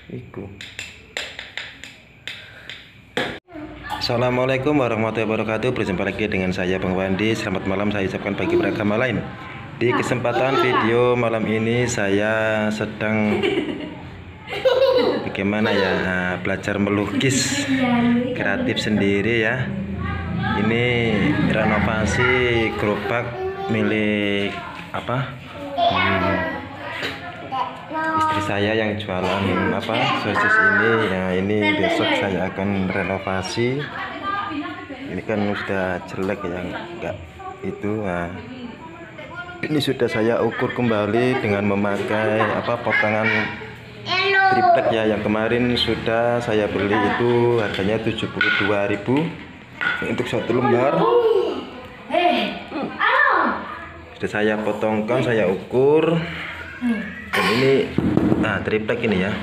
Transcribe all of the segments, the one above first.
Iku. Assalamualaikum warahmatullahi wabarakatuh. Berjumpa lagi dengan saya Bang Wandi. Selamat malam, saya ucapkan bagi beragama lain. Di kesempatan video malam ini saya sedang bagaimana ya, belajar melukis kreatif sendiri ya. Ini renovasi gerobak milik istri saya yang jualan sosis ini ya. Ini besok saya akan renovasi. Ini kan sudah jelek ya, enggak itu. Ini sudah saya ukur kembali dengan memakai potongan triplek ya. Yang kemarin sudah saya beli itu harganya 72.000 untuk satu lembar. Sudah saya potongkan, saya ukur. Dan ini triplek ini ya.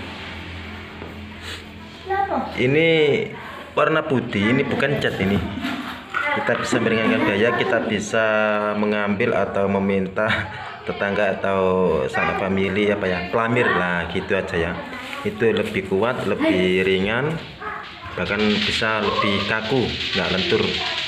Ini warna putih, ini bukan cat ini. Kita bisa meringankan biaya, kita bisa mengambil atau meminta tetangga atau sanak famili pelamir lah gitu aja ya. Itu lebih kuat, lebih ringan, bahkan bisa lebih kaku, nggak lentur.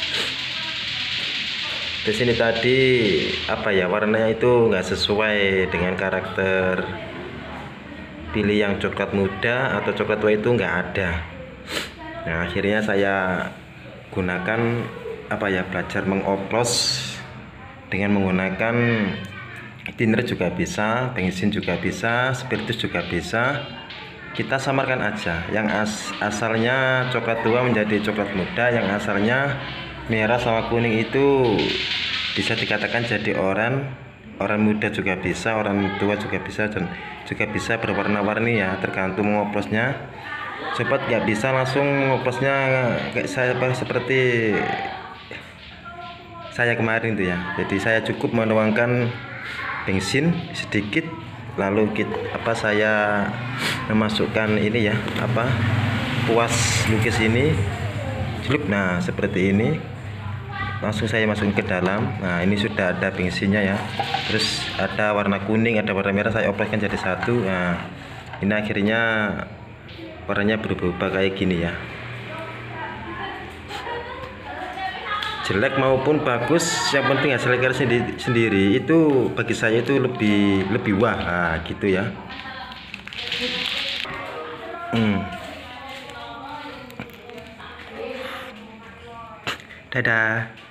Di sini tadi warnanya itu nggak sesuai dengan karakter, pilih yang coklat muda atau coklat tua itu nggak ada. Nah, akhirnya saya gunakan belajar mengoplos dengan menggunakan thinner juga bisa, bensin juga bisa, spiritus juga bisa. Kita samarkan aja, yang asalnya coklat tua menjadi coklat muda, yang asalnya merah sama kuning itu bisa dikatakan jadi oranye muda juga bisa, oranye tua juga bisa, dan juga bisa berwarna-warni ya, tergantung mengoplosnya. Sobat nggak bisa langsung mengoplosnya kayak saya seperti saya kemarin tuh ya. Jadi saya cukup menuangkan bensin sedikit, lalu saya memasukkan ini ya, kuas lukis ini, celup. Nah, seperti ini. Langsung saya masukin ke dalam. Nah, ini sudah ada bensinnya ya. Terus ada warna kuning, ada warna merah, saya oploskan jadi satu. Nah, ini akhirnya warnanya berubah kayak gini ya. Jelek maupun bagus, yang penting hasil karya sendiri itu bagi saya itu lebih wah gitu ya. Dadah.